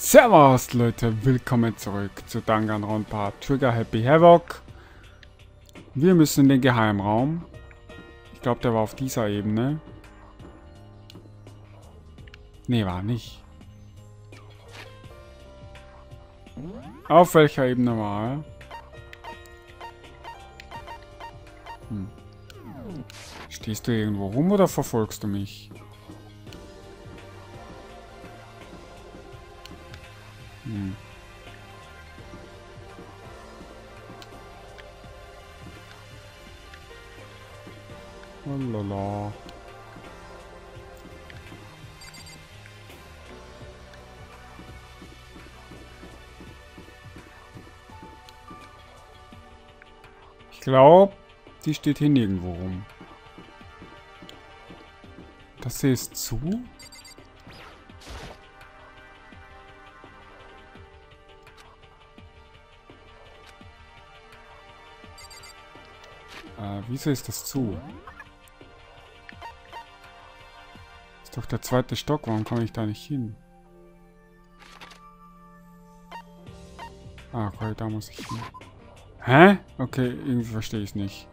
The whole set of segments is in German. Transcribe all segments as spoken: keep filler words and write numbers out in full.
Servus Leute, willkommen zurück zu Danganronpa Trigger Happy Havoc. Wir müssen in den Geheimraum. Ich glaube, der war auf dieser Ebene. Nee, war nicht. Auf welcher Ebene war er? Hm. Stehst du irgendwo rum oder verfolgst du mich? Hm. Oh lala. Ich glaube, die steht hier nirgendwo rum. Das hier ist zu? Äh, wieso ist das zu? Ist doch der zweite Stock, warum komme ich da nicht hin? Ah, okay, da muss ich hin. Hä? Okay, irgendwie verstehe ich es nicht.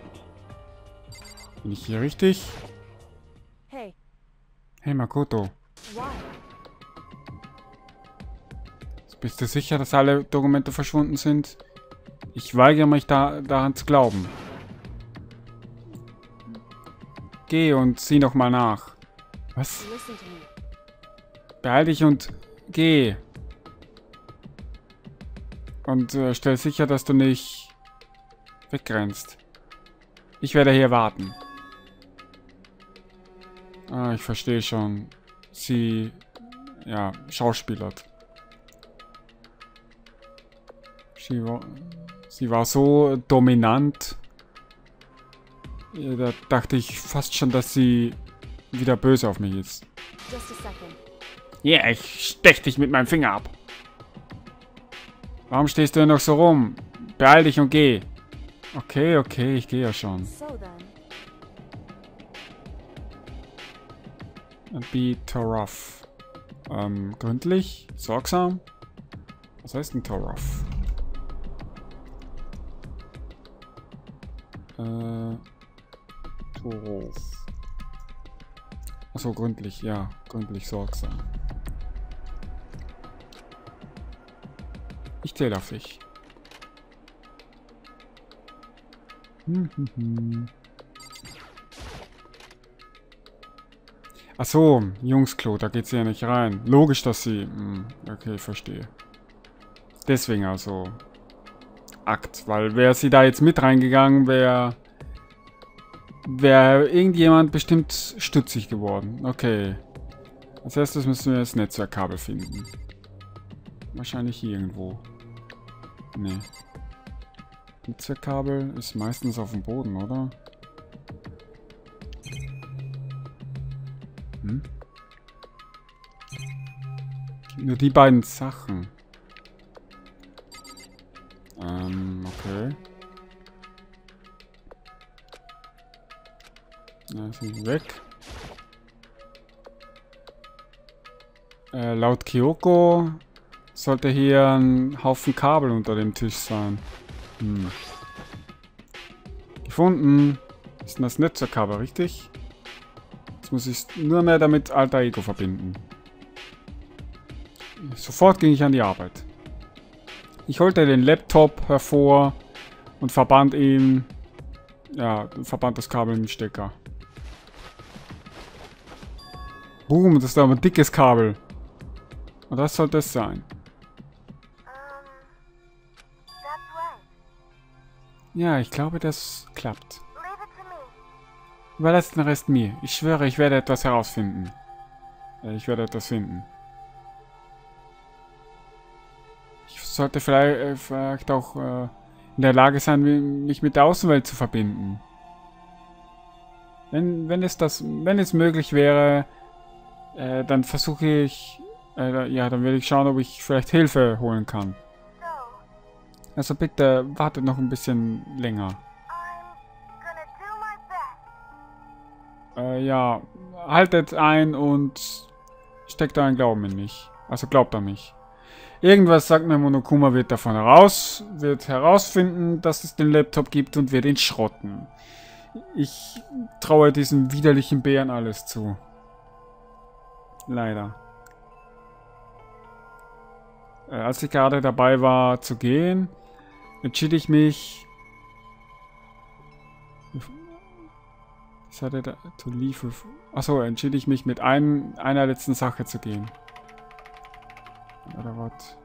Bin ich hier richtig? Hey. Hey Makoto. Why? Bist du sicher, dass alle Dokumente verschwunden sind? Ich weigere mich da, daran zu glauben. Geh und sieh noch mal nach. Was? Listen to me. Beeil dich und geh. Und äh, stell sicher, dass du nicht wegrennst. Ich werde hier warten. Ah, ich verstehe schon. Sie, ja, schauspielert. Sie war, sie war so dominant. Ja, da dachte ich fast schon, dass sie wieder böse auf mich ist. Just a second. Ja, yeah, ich stech dich mit meinem Finger ab. Warum stehst du denn noch so rum? Beeil dich und geh. Okay, okay, ich gehe ja schon. So then. Be tough. Ähm, gründlich? Sorgsam? Was heißt denn tough? Äh, Torov. Achso, gründlich, ja. Gründlich, sorgsam. Ich zähle auf dich. Hm, hm, hm. Achso, Jungsklo, da geht sie ja nicht rein. Logisch, dass sie... Hm, okay, ich verstehe. Deswegen also... Akt, weil wäre sie da jetzt mit reingegangen, wäre... wäre irgendjemand bestimmt stutzig geworden. Okay. Als erstes müssen wir das Netzwerkkabel finden. Wahrscheinlich hier irgendwo. Nee. Netzwerkkabel ist meistens auf dem Boden, oder? Hm? Nur die beiden Sachen. Ähm, okay. Ja, sind weg. Äh, laut Kyoko sollte hier ein Haufen Kabel unter dem Tisch sein. Hm. Gefunden. Ist denn das Netzwerkkabel, richtig? Jetzt muss ich es nur mehr damit Alter Ego verbinden. Sofort ging ich an die Arbeit. Ich holte den Laptop hervor und verband ihn. Ja, verband das Kabel mit dem Stecker. Boom, das ist aber ein dickes Kabel. Und das sollte es sein. Ja, ich glaube, das klappt. Überlasst den Rest mir. Ich schwöre, ich werde etwas herausfinden. Äh, ich werde etwas finden. Ich sollte vielleicht, äh, vielleicht auch äh, in der Lage sein, mich mit der Außenwelt zu verbinden. Wenn, wenn es das, wenn es möglich wäre, äh, dann versuche ich, äh, ja, dann werde ich schauen, ob ich vielleicht Hilfe holen kann. Also bitte wartet noch ein bisschen länger. Äh, ja, haltet ein und steckt euren Glauben in mich. Also glaubt an mich. Irgendwas sagt mir, Monokuma wird davon heraus, wird herausfinden, dass es den Laptop gibt und wird ihn schrotten. Ich traue diesem widerlichen Bären alles zu. Leider. Äh, als ich gerade dabei war zu gehen, entschied ich mich... Was hat er da? To leave with... Achso, entschied ich mich mit ein, einer letzten Sache zu gehen. Oder was?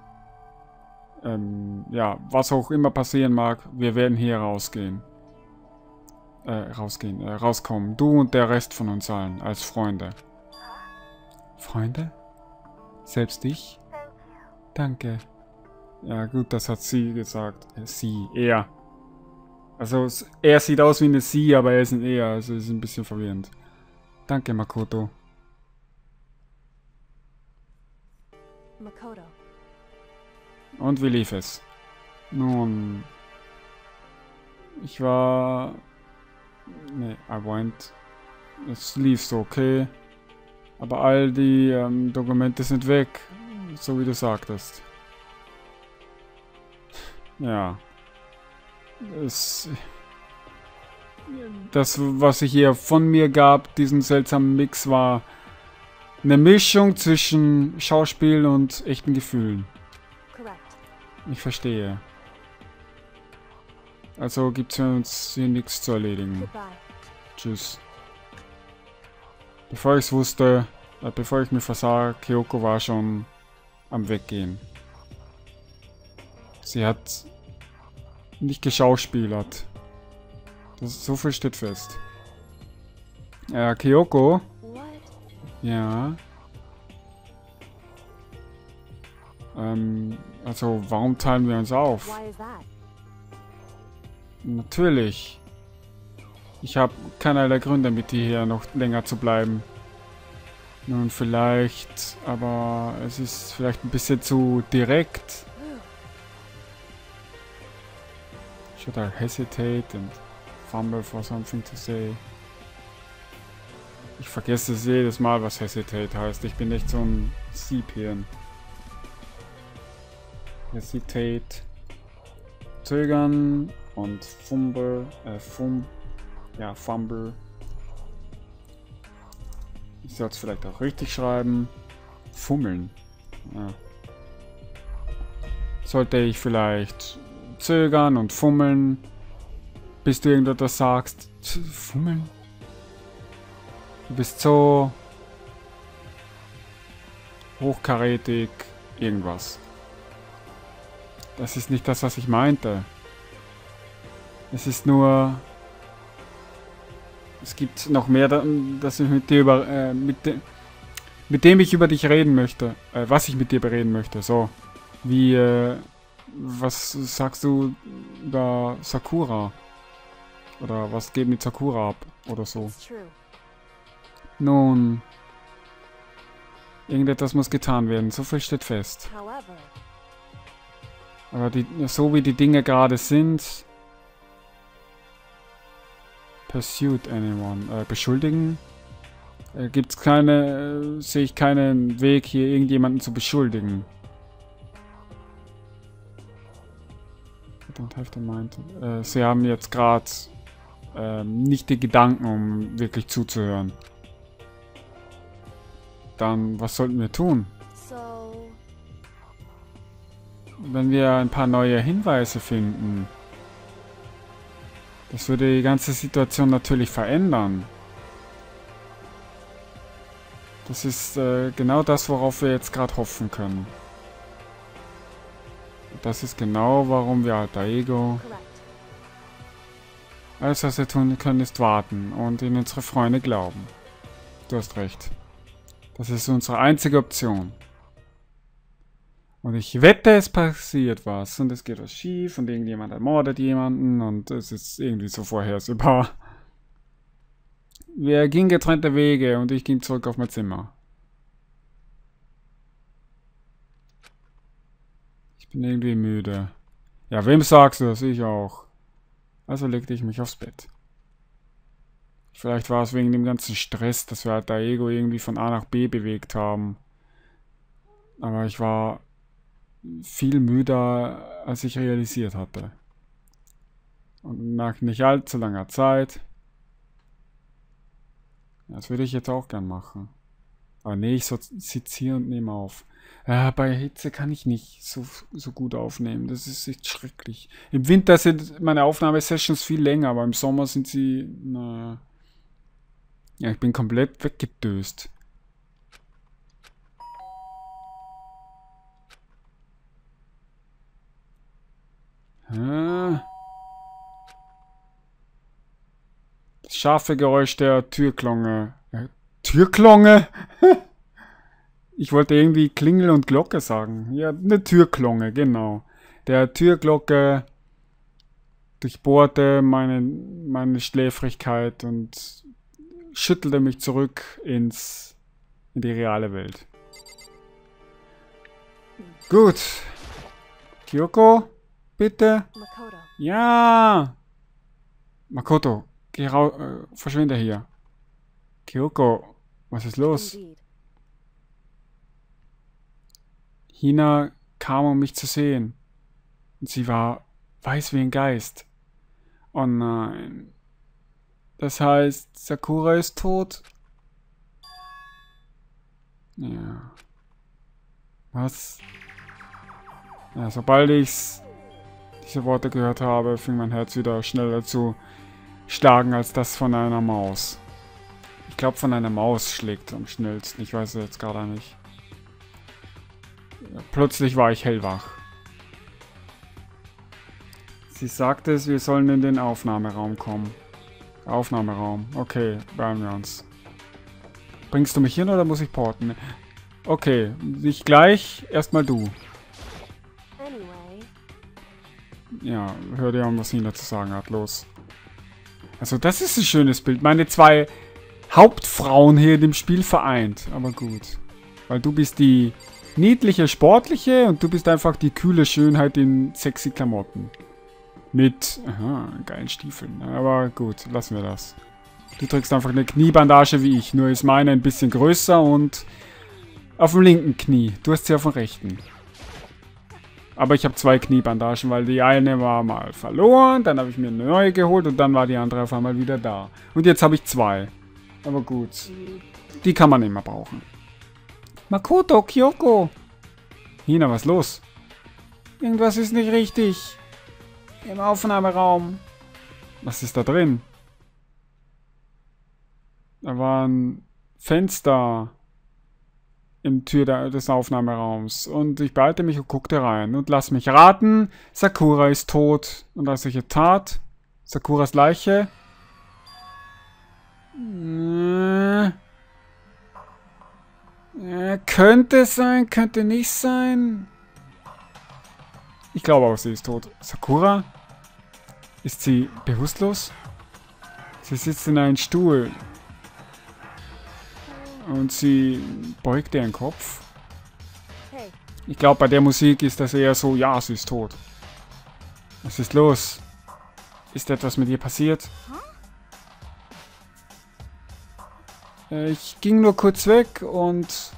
Ähm, ja, was auch immer passieren mag, wir werden hier rausgehen. Äh, rausgehen, äh, rauskommen. Du und der Rest von uns allen, als Freunde. Freunde? Selbst ich? Danke. Ja gut, das hat sie gesagt. Äh, sie, er. Also, er sieht aus wie eine sie, aber er ist ein er, also ist ein bisschen verwirrend. Danke, Makoto. Makoto. Und wie lief es? Nun... Ich war... Ne, I went. Es lief so okay. Aber all die ähm, Dokumente sind weg. So wie du sagtest. Ja. Es... Das, was ich hier von mir gab, diesen seltsamen Mix, war eine Mischung zwischen Schauspiel und echten Gefühlen. Correct. Ich verstehe. Also gibt es für uns hier nichts zu erledigen. Goodbye. Tschüss. Bevor ich es wusste, äh, bevor ich mir versah, Kyoko war schon am Weggehen. Sie hat nicht geschauspielert. Das, so viel steht fest. Äh, Kyoko? What? Ja. Ähm, also warum teilen wir uns auf? Why is that? Natürlich. Ich habe keinerlei Gründe, mit dir hier noch länger zu bleiben. Nun vielleicht, aber es ist vielleicht ein bisschen zu direkt. Should I hesitate and fumble for something to say? Ich vergesse es jedes Mal, was hesitate heißt. Ich bin echt so ein Siebhirn. Hesitate. Zögern und fumble. Äh, fum. Ja, fumble. Ich sollte es vielleicht auch richtig schreiben. Fummeln. Ja. Sollte ich vielleicht zögern und fummeln, bis du irgendetwas sagst. Fummeln? Du bist so hochkarätig irgendwas. Das ist nicht das, was ich meinte. Es ist nur... Es gibt noch mehr, das ich mit dir über... Äh, mit, de, mit dem ich über dich reden möchte. Äh, was ich mit dir bereden möchte. So. Wie... Äh, was sagst du über Sakura? Oder was geht mit Sakura ab? Oder so. It's true. Nun... Irgendetwas muss getan werden. So viel steht fest. However, Aber die, so wie die Dinge gerade sind... Pursued anyone. Äh, beschuldigen? Äh, gibt's keine... Äh, sehe ich keinen Weg, hier irgendjemanden zu beschuldigen. I don't have the mind. Äh, sie haben jetzt gerade äh, nicht die Gedanken, um wirklich zuzuhören. Dann, was sollten wir tun? so Wenn wir ein paar neue Hinweise finden. Das würde die ganze Situation natürlich verändern. Das ist äh, genau das, worauf wir jetzt gerade hoffen können. Das ist genau, warum wir Alter Ego... correct. Alles, was wir tun können, ist warten und in unsere Freunde glauben. Du hast recht. Das ist unsere einzige Option. Und ich wette, es passiert was. Und es geht was schief und irgendjemand ermordet jemanden und es ist irgendwie so vorhersehbar. Wir gingen getrennte Wege und ich ging zurück auf mein Zimmer. Ich bin irgendwie müde. Ja, wem sagst du das? Ich auch. Also legte ich mich aufs Bett. Vielleicht war es wegen dem ganzen Stress, dass wir halt Alter Ego irgendwie von A nach B bewegt haben. Aber ich war viel müder, als ich realisiert hatte. Und nach nicht allzu langer Zeit. Das würde ich jetzt auch gern machen. Aber nee, ich so, sitze hier und nehme auf. Ja, bei Hitze kann ich nicht so, so gut aufnehmen. Das ist echt schrecklich. Im Winter sind meine Aufnahmesessions viel länger, aber im Sommer sind sie... Na, ja, ich bin komplett weggedöst. Ah. Das scharfe Geräusch der Türklonge. Äh, Türklonge? Ich wollte irgendwie Klingel und Glocke sagen. Ja, eine Türklonge, genau. Der Türglocke durchbohrte meine, meine Schläfrigkeit und schüttelte mich zurück ins, in die reale Welt. Gut. Kyoko, bitte. Makoto. Ja. Makoto, geh raus, äh, verschwinde hier. Kyoko, was ist los? Indeed. Hina kam, um mich zu sehen. Und sie war weiß wie ein Geist. Oh nein. Das heißt, Sakura ist tot? Ja. Was? Ja, sobald ich diese Worte gehört habe, fing mein Herz wieder schneller zu schlagen als das von einer Maus. Ich glaube, von einer Maus schlägt am schnellsten. Ich weiß es jetzt gerade nicht. Plötzlich war ich hellwach. Sie sagte es, wir sollen in den Aufnahmeraum kommen. Aufnahmeraum. Okay, beeilen wir uns. Bringst du mich hin oder muss ich porten? Okay, nicht gleich. Erstmal du. Anyway, Ja, hör dir an, was Hina zu sagen hat. Los. Also das ist ein schönes Bild. Meine zwei Hauptfrauen hier in dem Spiel vereint. Aber gut. Weil du bist die niedliche, sportliche und du bist einfach die kühle Schönheit in sexy Klamotten. Mit, aha, geilen Stiefeln. Aber gut, lassen wir das. Du trägst einfach eine Kniebandage wie ich. Nur ist meine ein bisschen größer und auf dem linken Knie. Du hast sie auf dem rechten. Aber ich habe zwei Kniebandagen, weil die eine war mal verloren, dann habe ich mir eine neue geholt und dann war die andere auf einmal wieder da. Und jetzt habe ich zwei. Aber gut. Die kann man immer brauchen. Makoto, Kyoko. Hina, was ist los? Irgendwas ist nicht richtig. Im Aufnahmeraum. Was ist da drin? Da war ein Fenster im Tür des Aufnahmeraums. Und ich beeilte mich und guckte rein. Und lass mich raten, Sakura ist tot. Und als ich es tat, Sakuras Leiche. Äh, äh, könnte sein, könnte nicht sein. Ich glaube aber, sie ist tot. Sakura? Ist sie bewusstlos? Sie sitzt in einem Stuhl. Und sie beugt ihren Kopf. hey, Ich glaube, bei der Musik ist das eher so, ja, sie ist tot. Was ist los? Ist etwas mit ihr passiert? Äh, ich ging nur kurz weg und...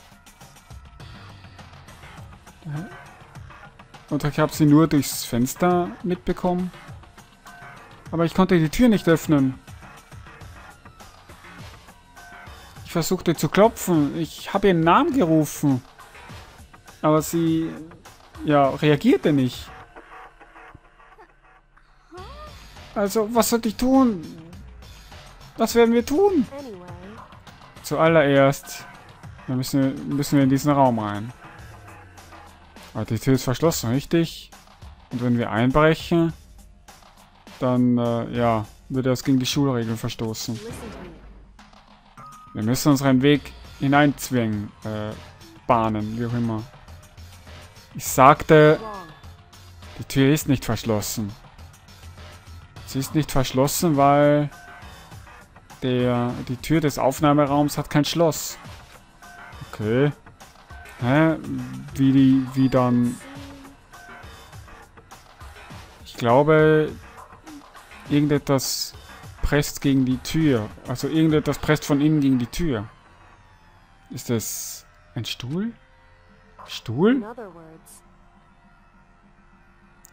Und ich habe sie nur durchs Fenster mitbekommen. Aber ich konnte die Tür nicht öffnen. Ich versuchte zu klopfen. Ich habe ihren Namen gerufen. Aber sie... ja, reagierte nicht. Also, was sollte ich tun? Was werden wir tun? anyway, Zuallererst dann müssen, müssen wir in diesen Raum rein. Aber die Tür ist verschlossen, richtig? Und wenn wir einbrechen, dann, äh, ja, würde das gegen die Schulregeln verstoßen. listen to me. Wir müssen unseren Weg hineinzwingen, äh, bahnen, wie auch immer. Ich sagte, Wrong. die Tür ist nicht verschlossen. Sie ist nicht verschlossen, weil der, die Tür des Aufnahmeraums hat kein Schloss. Okay. Hä? Wie die, wie dann... Ich glaube, irgendetwas presst gegen die Tür. Also irgendetwas presst von innen gegen die Tür. Ist das ein Stuhl? Stuhl? In other words,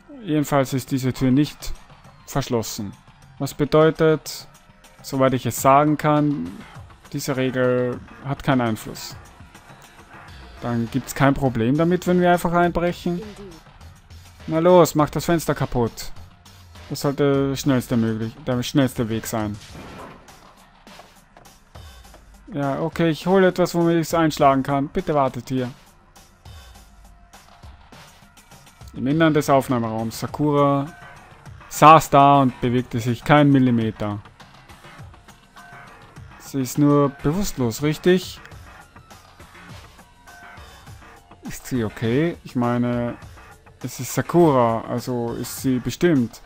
Jedenfalls ist diese Tür nicht verschlossen. Was bedeutet, soweit ich es sagen kann, diese Regel hat keinen Einfluss. Dann gibt es kein Problem damit, wenn wir einfach einbrechen. Na los, mach das Fenster kaputt. Das sollte der schnellste, möglich, der schnellste Weg sein. Ja, okay, ich hole etwas, womit ich es einschlagen kann. Bitte wartet hier. Im Innern des Aufnahmeraums. Sakura saß da und bewegte sich keinen Millimeter. Sie ist nur bewusstlos, richtig? Ist sie okay? Ich meine, es ist Sakura, also ist sie bestimmt.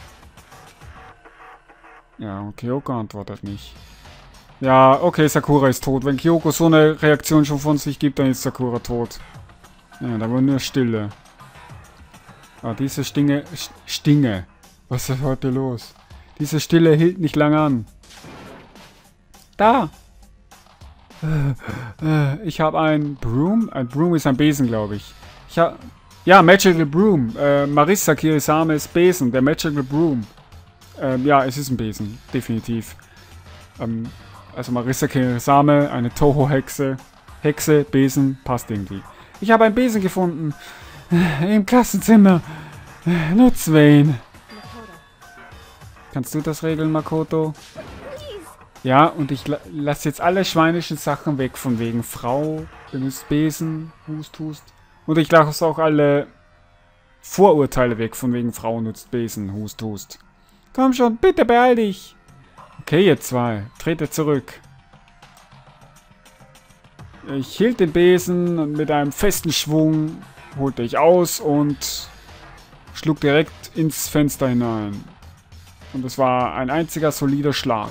Ja, und Kyoko antwortet nicht. Ja, okay, Sakura ist tot. Wenn Kyoko so eine Reaktion schon von sich gibt, dann ist Sakura tot. Ja, da war nur Stille. Ah, diese Stinge... Stinge. Was ist heute los? Diese Stille hielt nicht lange an. Da! Äh, äh, ich habe ein Broom. Ein Broom ist ein Besen, glaube ich. Ich habe... Ja, Magical Broom. Äh, Marissa Kirisames Besen. Der Magical Broom. Ähm, ja, es ist ein Besen. Definitiv. Ähm, also Marissa Kirisame, eine Toho-Hexe. Hexe, Besen, passt irgendwie. Ich habe einen Besen gefunden. Im Klassenzimmer. Nutz wen. Kannst du das regeln, Makoto? Ja, und ich la lasse jetzt alle schweinischen Sachen weg, von wegen Frau, benutzt Besen, Hust, Hust. Und ich lasse auch alle Vorurteile weg, von wegen Frau nutzt Besen, Hust, Hust. Komm schon, bitte beeil dich. Okay, ihr zwei, trete zurück. Ich hielt den Besen und mit einem festen Schwung holte ich aus und schlug direkt ins Fenster hinein. Und es war ein einziger solider Schlag.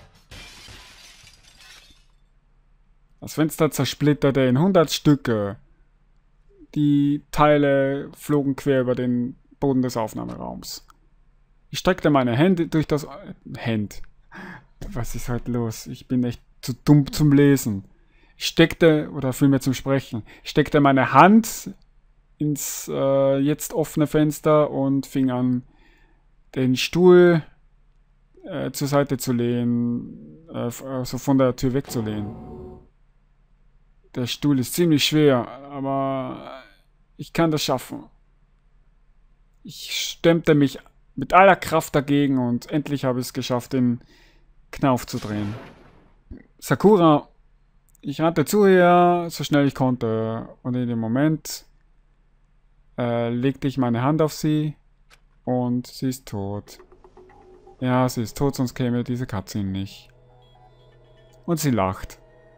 Das Fenster zersplitterte in hundert Stücke. Die Teile flogen quer über den Boden des Aufnahmeraums. Ich streckte meine Hände durch das... Hand. Was ist heute los? Ich bin echt zu dumm zum Lesen. Ich steckte, oder vielmehr zum Sprechen, ich steckte meine Hand ins äh, jetzt offene Fenster und fing an, den Stuhl äh, zur Seite zu lehnen, äh, also von der Tür wegzulehnen. Der Stuhl ist ziemlich schwer, aber ich kann das schaffen. Ich stemmte mich mit aller Kraft dagegen und endlich habe ich es geschafft, den Knauf zu drehen. Sakura, ich rannte zu ihr, so schnell ich konnte, und in dem Moment äh, legte ich meine Hand auf sie und sie ist tot. Ja, sie ist tot, sonst käme diese Cutscene nicht. Und sie lacht.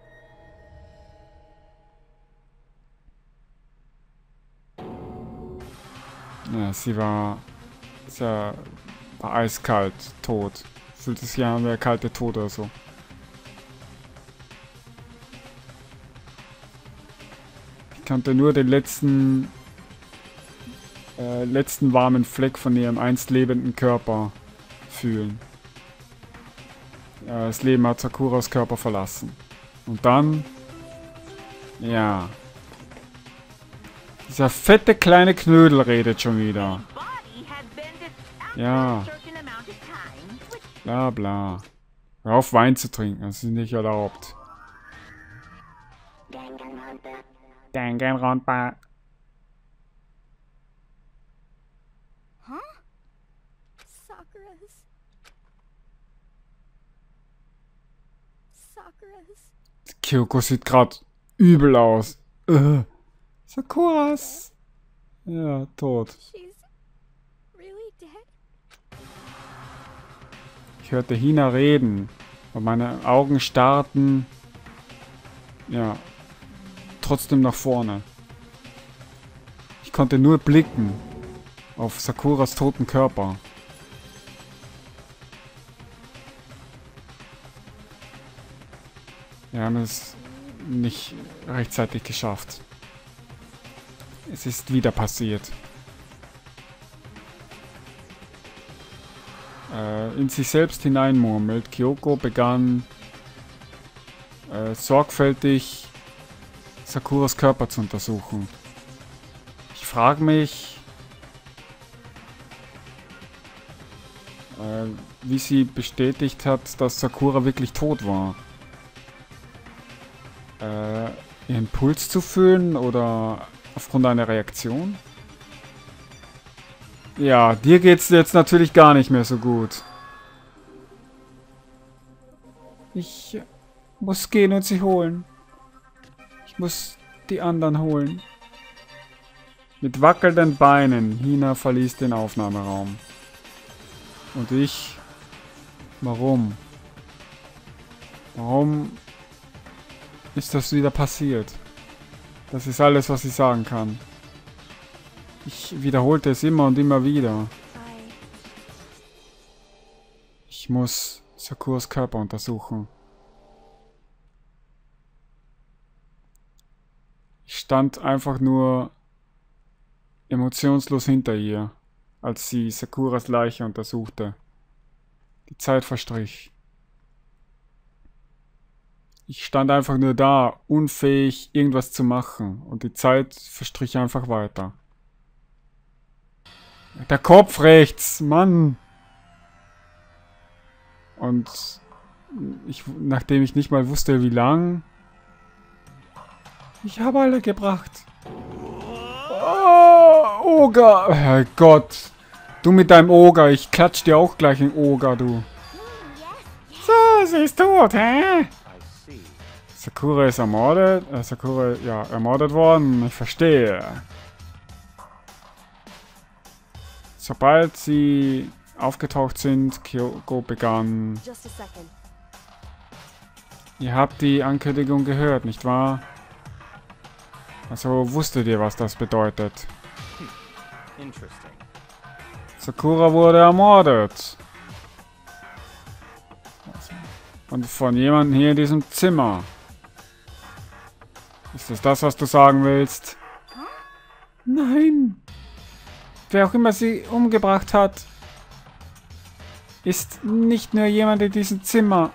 Ja, sie war, sie war eiskalt, tot. Fühlt sich ja an wie der kalte Tod oder so. Ich kannte nur den letzten, äh, letzten warmen Fleck von ihrem einst lebenden Körper fühlen. Ja, das Leben hat Sakuras Körper verlassen. Und dann, ja, dieser fette kleine Knödel redet schon wieder. Ja. Bla bla. Hör auf, Wein zu trinken, das ist nicht erlaubt. Danganronpa. Huh? Sakura's. Sakura's. Kyoko sieht gerade übel aus. Uh. Sakuras. Ja, tot. She's really dead? Ich hörte Hina reden. Und meine Augen starrten. Ja. Trotzdem nach vorne. Ich konnte nur blicken. Auf Sakuras toten Körper. Wir haben es nicht rechtzeitig geschafft. Es ist wieder passiert. Äh, in sich selbst hineinmurmelt, Kyoko begann äh, sorgfältig Sakuras Körper zu untersuchen. Ich frage mich, Äh, wie sie bestätigt hat, dass Sakura wirklich tot war. Äh, ihren Puls zu fühlen oder aufgrund einer Reaktion? Ja, dir geht's jetzt natürlich gar nicht mehr so gut. Ich muss gehen und sie holen. Ich muss die anderen holen. Mit wackelnden Beinen. Hina verließ den Aufnahmeraum. Und ich... Warum? Warum ist das wieder passiert? Das ist alles, was ich sagen kann. Ich wiederholte es immer und immer wieder. Ich muss Sakuras Körper untersuchen. Ich stand einfach nur emotionslos hinter ihr, als sie Sakuras Leiche untersuchte. Die Zeit verstrich. Ich stand einfach nur da, unfähig, irgendwas zu machen. Und die Zeit verstrich einfach weiter. Der Kopf rechts, Mann! Und ich, nachdem ich nicht mal wusste, wie lang... Ich habe alle gebracht. Oh, Oger! Herrgott! Du mit deinem Oger, ich klatsch dir auch gleich ein Oger, du. So, sie ist tot, hä? Sakura ist ermordet. Äh, Sakura, ja, ermordet worden. Ich verstehe. Sobald sie aufgetaucht sind, Kyoko begann. Ihr habt die Ankündigung gehört, nicht wahr? Also wusstet ihr, was das bedeutet? Sakura wurde ermordet. Und von jemandem hier in diesem Zimmer. Ist das das, was du sagen willst? Nein. Wer auch immer sie umgebracht hat, ist nicht nur jemand in diesem Zimmer.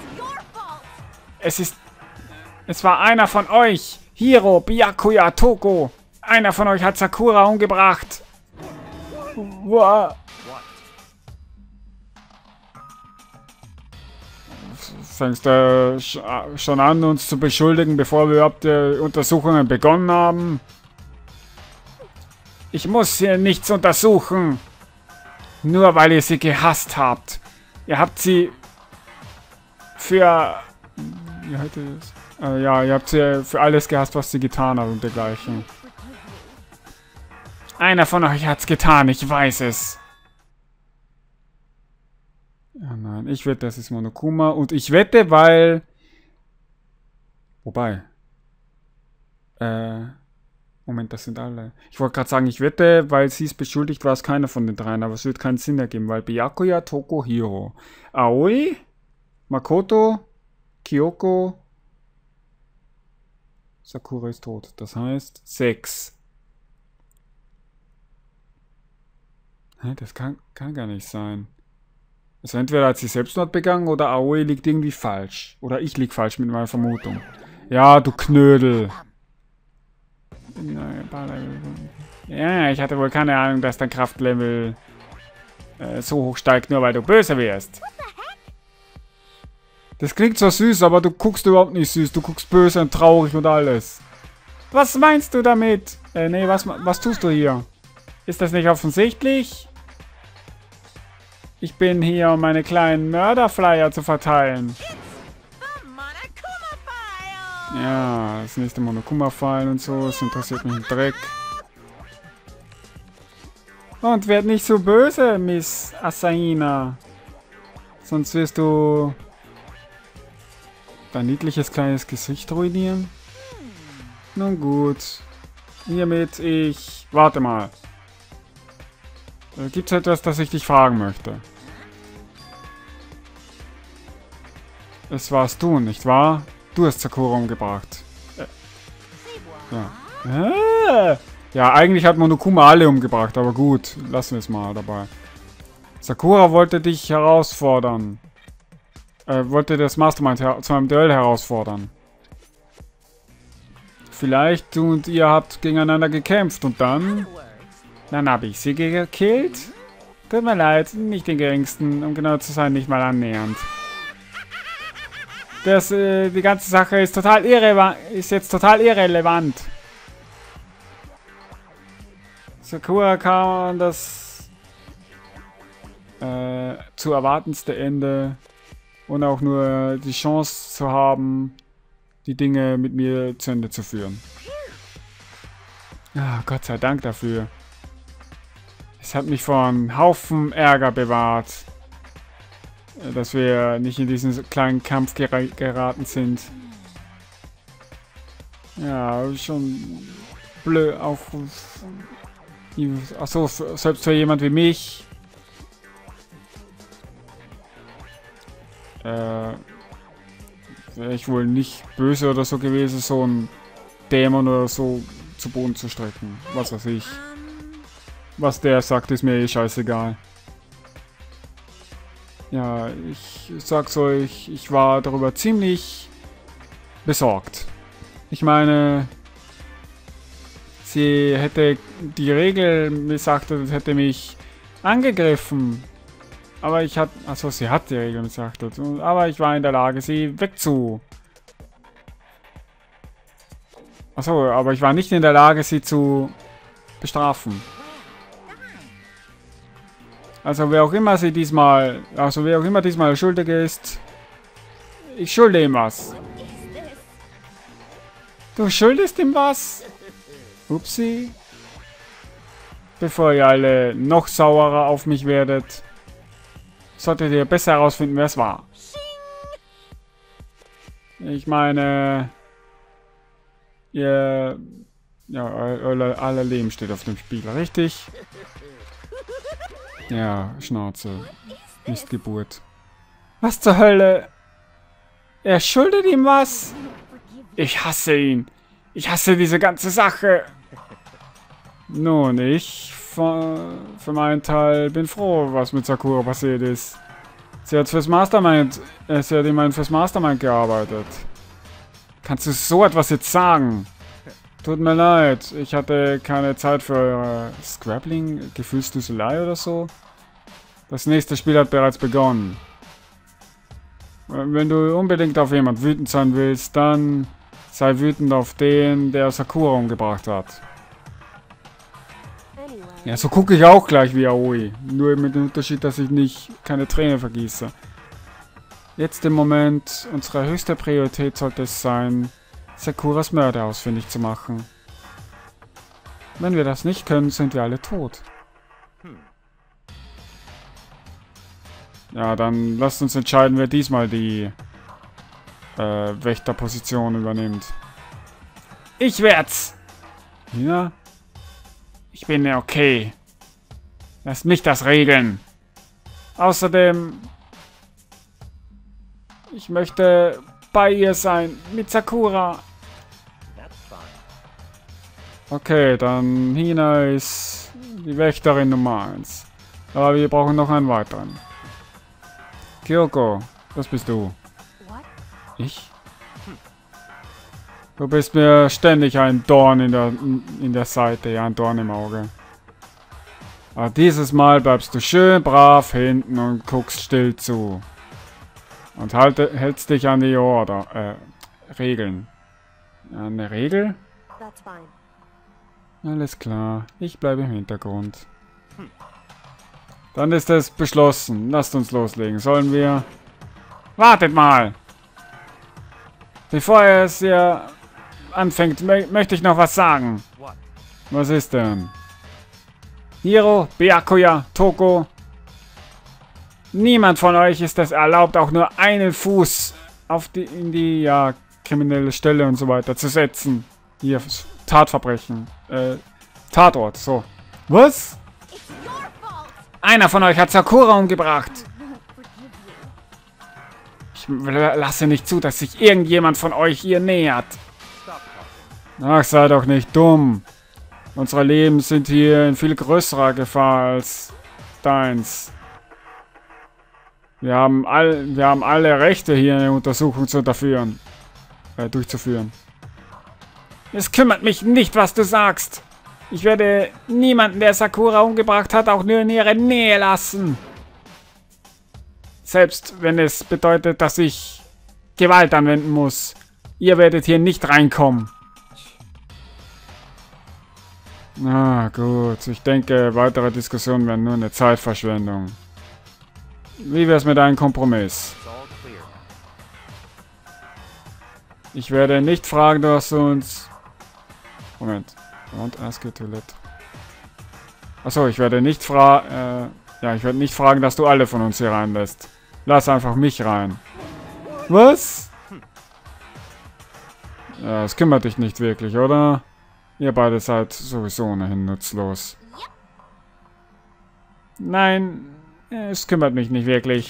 Es ist... Es war einer von euch. Hiro, Byakuya, Toko. Einer von euch hat Sakura umgebracht. Wow. Fängst du äh, schon an, uns zu beschuldigen, bevor wir überhaupt die Untersuchungen begonnen haben? Ich muss hier nichts untersuchen. Nur weil ihr sie gehasst habt. Ihr habt sie für... Wie heißt das? Äh, ja, ihr habt sie für alles gehasst, was sie getan hat und dergleichen. Einer von euch hat's getan, ich weiß es. Ja, nein, ich wette, das ist Monokuma. Und ich wette, weil... Wobei... Äh... Moment, das sind alle. Ich wollte gerade sagen, ich wette, weil sie es beschuldigt, war es keiner von den dreien. Aber es wird keinen Sinn ergeben, weil Byakuya, Toko, Hiro. Aoi, Makoto, Kyoko... Sakura ist tot. Das heißt, sechs. Hä, das kann, kann gar nicht sein. Also entweder hat sie Selbstmord begangen oder Aoi liegt irgendwie falsch. Oder ich lieg falsch mit meiner Vermutung. Ja, du Knödel. Ja, ich hatte wohl keine Ahnung, dass dein Kraftlevel äh, so hoch steigt, nur weil du böse wirst. Das klingt zwar süß, aber du guckst überhaupt nicht süß. Du guckst böse und traurig und alles. Was meinst du damit? Äh, nee, was, was tust du hier? Ist das nicht offensichtlich? Ich bin hier, um meine kleinen Mörderflyer zu verteilen. Ja, das nächste Monokuma-File und so. Das interessiert mich ein Dreck. Und werd nicht so böse, Miss Asahina. Sonst wirst du dein niedliches kleines Gesicht ruinieren. Nun gut. Hiermit ich... Warte mal. Äh, gibt's etwas, das ich dich fragen möchte? Es warst du, nicht wahr? Du hast Sakura umgebracht. Äh, ja. Äh, ja, eigentlich hat Monokuma alle umgebracht, aber gut. Lassen wir es mal dabei. Sakura wollte dich herausfordern. Äh, wollte das Mastermind zu einem Duell herausfordern. Vielleicht du und ihr habt gegeneinander gekämpft und dann... Dann habe ich sie gekillt. Tut mir leid, nicht den geringsten, um genau zu sein, nicht mal annähernd. Das, äh, die ganze Sache ist total irrelevant, ist jetzt total irrelevant. Sakura kann das äh, zu erwartendste Ende und auch nur die Chance zu haben, die Dinge mit mir zu Ende zu führen. Ja, Gott sei Dank dafür. Es hat mich vor einem Haufen Ärger bewahrt, dass wir nicht in diesen kleinen Kampf gera geraten sind. Ja, schon blöd, auch achso, selbst für jemand wie mich äh, wäre ich wohl nicht böse oder so gewesen, so ein Dämon oder so zu Boden zu strecken. Was weiß ich. Was der sagt, ist mir eh scheißegal. Ja, ich sag's euch, ich war darüber ziemlich besorgt. Ich meine, sie hätte die Regel missachtet und hätte mich angegriffen. Aber ich hatte, also sie hat die Regel missachtet. Aber ich war in der Lage, sie wegzu. Achso, aber ich war nicht in der Lage, sie zu bestrafen. Also wer auch immer sie diesmal, also wer auch immer diesmal schuldig ist, ich schulde ihm was. Du schuldest ihm was? Upsi. Bevor ihr alle noch saurer auf mich werdet, solltet ihr besser herausfinden, wer es war. Ich meine, ihr, ja, euer aller Leben steht auf dem Spiel, richtig? Ja, Schnauze. Missgeburt. Was zur Hölle? Er schuldet ihm was? Ich hasse ihn. Ich hasse diese ganze Sache. Nun, ich für, für meinen Teil bin froh, was mit Sakura passiert ist. Sie hat fürs Mastermind, äh, sie hat immerhin fürs Mastermind gearbeitet. Kannst du so etwas jetzt sagen? Tut mir leid, ich hatte keine Zeit für eure Scrabbling, Gefühlsduselei oder so. Das nächste Spiel hat bereits begonnen. Wenn du unbedingt auf jemand wütend sein willst, dann sei wütend auf den, der Sakura umgebracht hat. Ja, so gucke ich auch gleich wie Aoi. Nur mit dem Unterschied, dass ich nicht keine Tränen vergieße. Jetzt im Moment, unsere höchste Priorität sollte es sein, Sakuras Mörder ausfindig zu machen. Wenn wir das nicht können, sind wir alle tot. Ja, dann lasst uns entscheiden, wer diesmal die äh, Wächterposition übernimmt. Ich werd's! Ja? Ich bin ja okay. Lasst mich das regeln. Außerdem... Ich möchte bei ihr sein, mit Sakura. Okay, dann Hina ist die Wächterin Nummer eins. Aber wir brauchen noch einen weiteren. Kyoko, das bist du. Ich? Du bist mir ständig ein Dorn in der, in der Seite, ja, ein Dorn im Auge. Aber dieses Mal bleibst du schön brav hinten und guckst still zu. Und halte, hältst dich an die Order, äh, Regeln. Eine Regel? Alles klar, ich bleibe im Hintergrund. Dann ist es beschlossen. Lasst uns loslegen. Sollen wir... Wartet mal! Bevor es hier anfängt, mö möchte ich noch was sagen. Was ist denn? Hiro, Byakuya, Toko. Niemand von euch ist es erlaubt, auch nur einen Fuß auf die, in die, ja, kriminelle Stelle und so weiter zu setzen. Hier, Tatverbrechen. Äh, Tatort, so. Was? Einer von euch hat Sakura umgebracht. Ich lasse nicht zu, dass sich irgendjemand von euch ihr nähert. Ach, sei doch nicht dumm. Unsere Leben sind hier in viel größerer Gefahr als deins. Wir haben, all, wir haben alle Rechte, hier eine Untersuchung zu äh, durchzuführen. Es kümmert mich nicht, was du sagst. Ich werde niemanden, der Sakura umgebracht hat, auch nur in ihre Nähe lassen. Selbst wenn es bedeutet, dass ich Gewalt anwenden muss. Ihr werdet hier nicht reinkommen. Na gut, ich denke, weitere Diskussionen wären nur eine Zeitverschwendung. Wie wär's mit einem Kompromiss? Ich werde nicht fragen, dass du uns... Moment. Don't ask you to let... Achso, ich werde nicht fragen... Äh, ja, ich werde nicht fragen, dass du alle von uns hier reinlässt. Lass einfach mich rein. Was? Ja, es kümmert dich nicht wirklich, oder? Ihr beide seid sowieso ohnehin nutzlos. Nein, es kümmert mich nicht wirklich.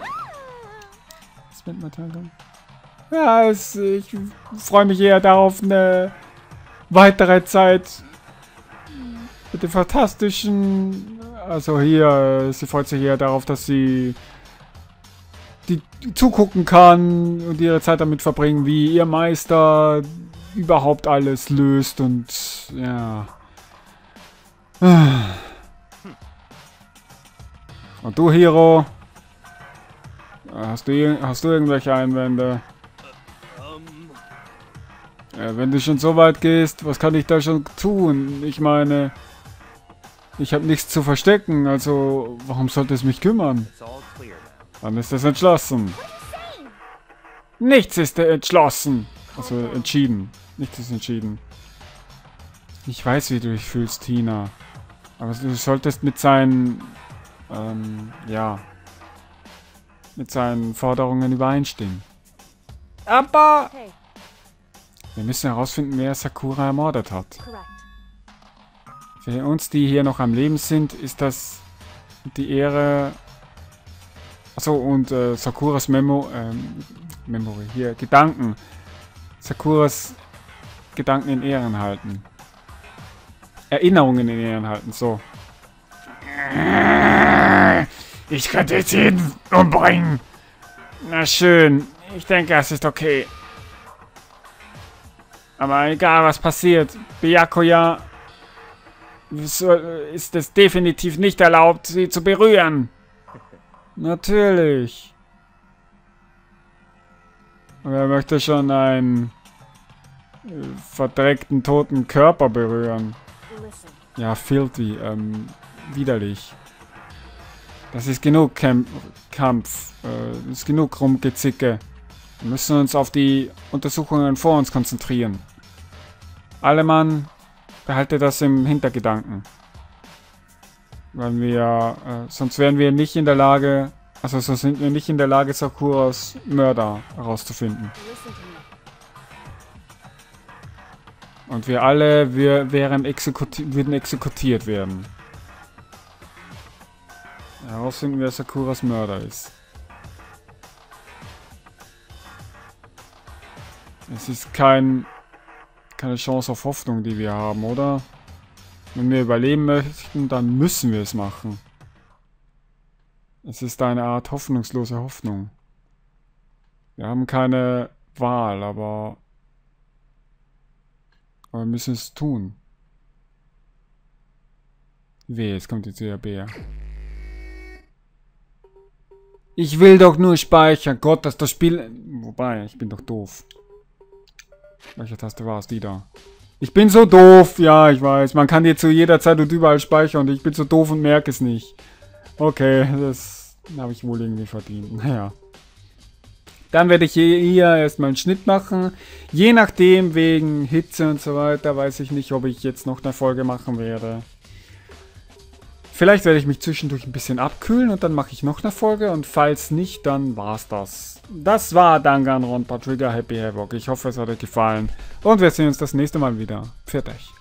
Ja, es, ich freue mich eher darauf, eine weitere Zeit mit den Fantastischen... Also hier, sie freut sich eher darauf, dass sie die, die zugucken kann und ihre Zeit damit verbringen, wie ihr Meister überhaupt alles löst und ja. Und du, Hiro? Hast du, hast du irgendwelche Einwände? Ja, wenn du schon so weit gehst, was kann ich da schon tun? Ich meine, ich habe nichts zu verstecken, also warum sollte es mich kümmern? Dann ist es entschlossen. Nichts ist entschlossen. Also entschieden. Nichts ist entschieden. Ich weiß, wie du dich fühlst, Tina. Aber du solltest mit seinen, ähm, ja, mit seinen Forderungen übereinstimmen. Aber wir müssen herausfinden, wer Sakura ermordet hat. Für uns, die hier noch am Leben sind, ist das die Ehre... Achso, und äh, Sakuras Memo... Ähm, Memory, hier, Gedanken. Sakuras Gedanken in Ehren halten. Erinnerungen in Ehren halten, so. Ich könnte jetzt jeden umbringen. Na schön, ich denke, es ist okay. Aber egal, was passiert, Byakuya ist es definitiv nicht erlaubt, sie zu berühren. Natürlich. Wer möchte schon einen äh, verdreckten, toten Körper berühren? Ja, filthy, ähm, widerlich. Das ist genug Kämp Kampf, äh, das ist genug Rumgezicke. Wir müssen uns auf die Untersuchungen vor uns konzentrieren. Alle Mann, behalte das im Hintergedanken. Weil wir, äh, sonst wären wir nicht in der Lage, also so sind wir nicht in der Lage, Sakuras Mörder herauszufinden. Und wir alle, wir wären exekuti würden exekutiert werden. Herausfinden, wer Sakuras Mörder ist. Es ist kein, keine Chance auf Hoffnung, die wir haben, oder? Wenn wir überleben möchten, dann müssen wir es machen. Es ist eine Art hoffnungslose Hoffnung. Wir haben keine Wahl, aber, aber wir müssen es tun. Weh, jetzt kommt jetzt wieder Bär. Ich will doch nur speichern. Gott, dass das Spiel... Wobei, ich bin doch doof. Welche Taste war es? Die da. Ich bin so doof. Ja, ich weiß. Man kann hier zu jeder Zeit und überall speichern und ich bin so doof und merke es nicht. Okay, das habe ich wohl irgendwie verdient. Naja. Dann werde ich hier, hier erstmal einen Schnitt machen. Je nachdem, wegen Hitze und so weiter, weiß ich nicht, ob ich jetzt noch eine Folge machen werde. Vielleicht werde ich mich zwischendurch ein bisschen abkühlen und dann mache ich noch eine Folge. Und falls nicht, dann war's das. Das war Danganronpa Trigger Happy Havoc. Ich hoffe, es hat euch gefallen. Und wir sehen uns das nächste Mal wieder. Pfiat euch.